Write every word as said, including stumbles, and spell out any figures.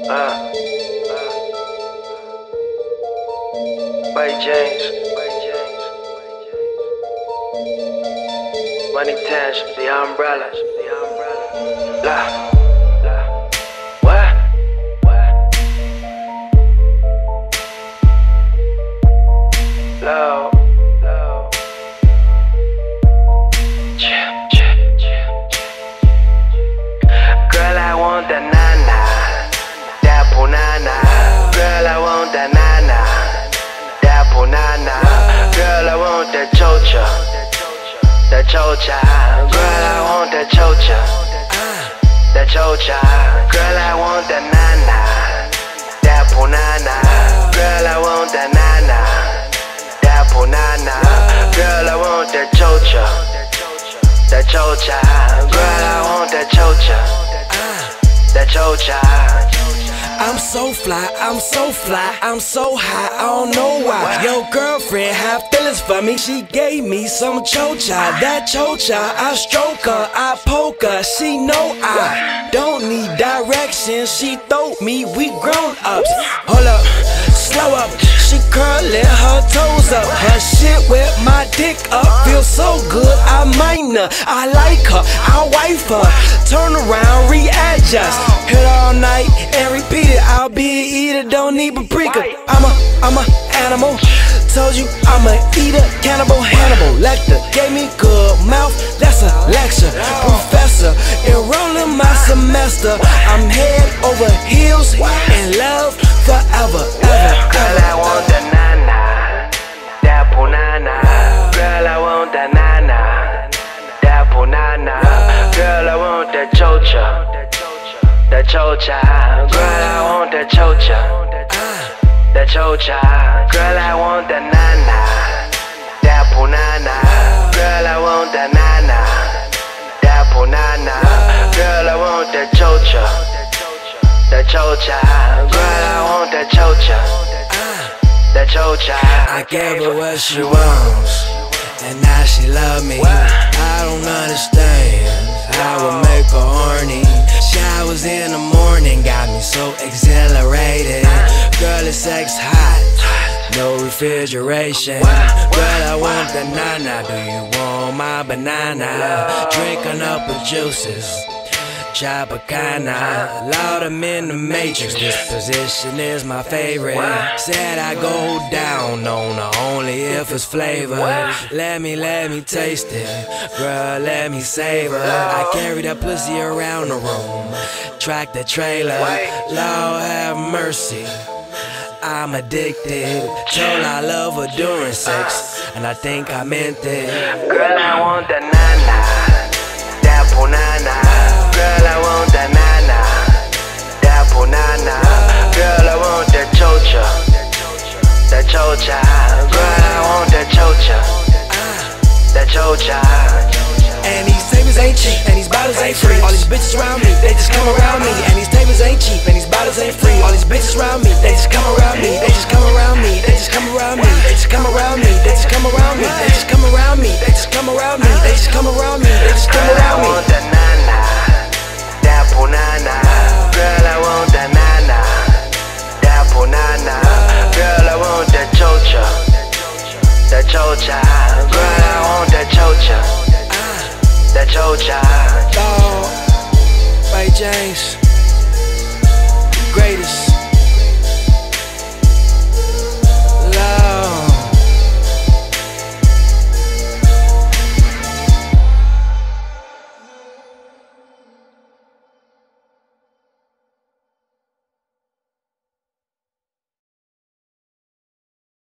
Uh, uh, Ray James, Money Tash, the umbrella, the umbrella. La, la, what? Low, low. Chip, chip, chip, chip. Girl, I want that nana, that punana. Girl, I want that nana, that punana. Girl, I want that chocha, that chocha. Girl, I want that chocha, that chocha. Girl, I want that nana, that punana. Girl, I want that nana, that punana. Girl, I want that chocha, that chocha. Girl, I want that chocha, that chocha. I'm so fly, I'm so fly, I'm so high, I don't know why. Your girlfriend had feelings for me, she gave me some chocha. That chocha, I stroke her, I poke her, she know I don't need directions, she told me we grown ups. Hold up, slow up, she curling her toes up. Her shit with my dick up, feels so good, I mind her. I like her, I wife her, turn around, readjust. Hit all night and repeat it, I'll be an eater, don't need paprika. I'm a, I'm a animal, told you I'm a eater, cannibal, Hannibal Lecter. Gave me good mouth, that's a lecture. Professor, enrolling my semester. I'm head over heels, in love forever, ever. Girl, I want that nana, that punana. Girl, I want that nana, that punana. Girl, I want that chocha, that chocha. Girl, I want that chocha, that chocha. Girl, I want that nana, that punana. Girl, I want that nana, that punana. Girl, I want that chocha, that chocha. Girl, I want that chocha, that chocha. I gave her what she wants, and now she love me. I don't understand how I make her horny. Showers in the morning got me so exhilarated. Girl, it's sex hot, no refrigeration. Girl, I want the nana, do you want my banana? Drinking up with juices, Chopacana. Loud, I'm in the matrix, this position is my favorite. Said I go down on her only if it's flavored. Let me, let me taste it, girl, let me savor. I carry that pussy around the room, track the trailer. Lord have mercy, I'm addicted. Told I love her during sex, and I think I meant it. Girl, I want that nana, that punana. Girl, I want that nana, that punana. Girl, I want that chocha, that chocha. Girl, I want that chocha, that chocha. And these tables ain't cheap, and these bottles ain't free. All these bitches around me, they just come around me. And these tables ain't cheap, and these bottles ain't free. All these bitches around me,